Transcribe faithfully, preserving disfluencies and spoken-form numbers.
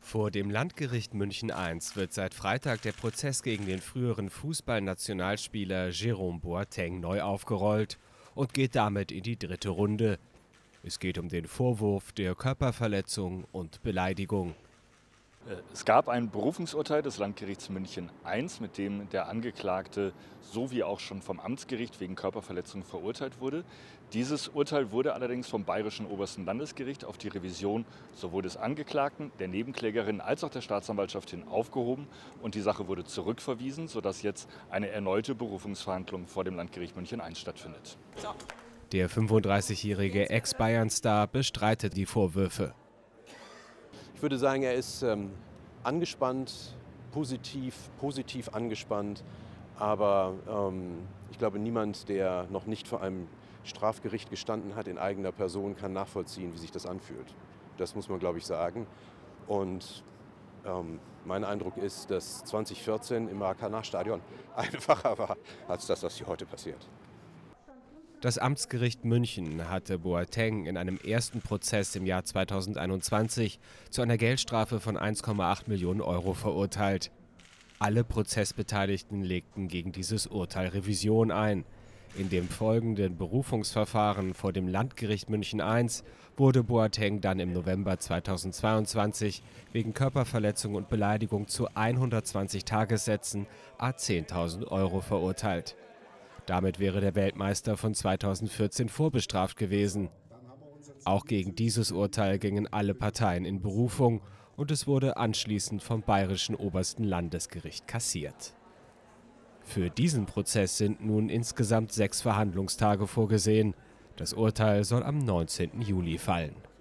Vor dem Landgericht München eins wird seit Freitag der Prozess gegen den früheren Fußballnationalspieler Jérôme Boateng neu aufgerollt und geht damit in die dritte Runde. Es geht um den Vorwurf der Körperverletzung und Beleidigung. Es gab ein Berufungsurteil des Landgerichts München eins, mit dem der Angeklagte sowie auch schon vom Amtsgericht wegen Körperverletzung verurteilt wurde. Dieses Urteil wurde allerdings vom Bayerischen Obersten Landesgericht auf die Revision sowohl des Angeklagten, der Nebenklägerin als auch der Staatsanwaltschaft hin aufgehoben und die Sache wurde zurückverwiesen, sodass jetzt eine erneute Berufungsverhandlung vor dem Landgericht München eins stattfindet. Der fünfunddreißigjährige Ex-Bayern-Star bestreitet die Vorwürfe. Ich würde sagen, er ist ähm, angespannt, positiv, positiv angespannt, aber ähm, ich glaube, niemand, der noch nicht vor einem Strafgericht gestanden hat in eigener Person, kann nachvollziehen, wie sich das anfühlt. Das muss man, glaube ich, sagen. Und ähm, mein Eindruck ist, dass zweitausendvierzehn im Maracanã-Stadion einfacher war, als das, was hier heute passiert. Das Amtsgericht München hatte Boateng in einem ersten Prozess im Jahr zweitausendeinundzwanzig zu einer Geldstrafe von eins Komma acht Millionen Euro verurteilt. Alle Prozessbeteiligten legten gegen dieses Urteil Revision ein. In dem folgenden Berufungsverfahren vor dem Landgericht München eins wurde Boateng dann im November zweitausendzweiundzwanzig wegen Körperverletzung und Beleidigung zu hundertzwanzig Tagessätzen à zehntausend Euro verurteilt. Damit wäre der Weltmeister von zweitausendvierzehn vorbestraft gewesen. Auch gegen dieses Urteil gingen alle Parteien in Berufung und es wurde anschließend vom Bayerischen Obersten Landesgericht kassiert. Für diesen Prozess sind nun insgesamt sechs Verhandlungstage vorgesehen. Das Urteil soll am neunzehnten Juli fallen.